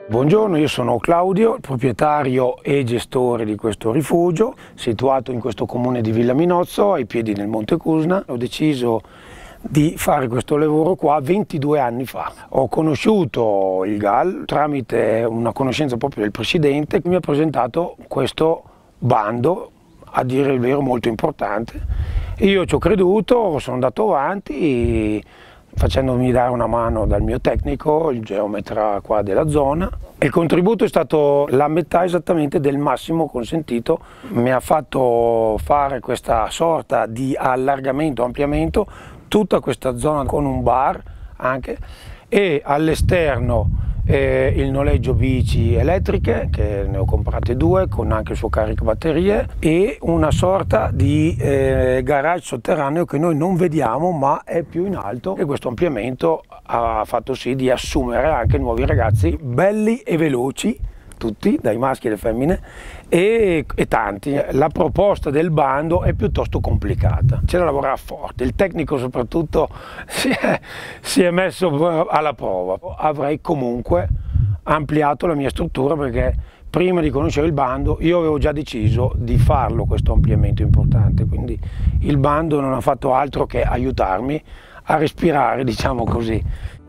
Buongiorno, io sono Claudio, proprietario e gestore di questo rifugio, situato in questo comune di Villa Minozzo, ai piedi del Monte Cusna. Ho deciso di fare questo lavoro qua 22 anni fa. Ho conosciuto il GAL tramite una conoscenza proprio del presidente che mi ha presentato questo bando, a dire il vero molto importante. Io ci ho creduto, sono andato avanti facendomi dare una mano dal mio tecnico, il geometra qua della zona. Il contributo è stato la metà esattamente del massimo consentito, mi ha fatto fare questa sorta di allargamento, ampliamento, tutta questa zona con un bar anche, e all'esterno il noleggio bici elettriche, che ne ho comprate 2 con anche il suo caricabatterie, e una sorta di garage sotterraneo che noi non vediamo ma è più in alto, e questo ampliamento ha fatto sì di assumere anche nuovi ragazzi belli e veloci, tutti, dai maschi alle femmine, e tanti. La proposta del bando è piuttosto complicata, c'è da lavorare forte, il tecnico soprattutto si è messo alla prova. Avrei comunque ampliato la mia struttura, perché prima di conoscere il bando io avevo già deciso di farlo questo ampliamento importante, quindi il bando non ha fatto altro che aiutarmi a respirare, diciamo così.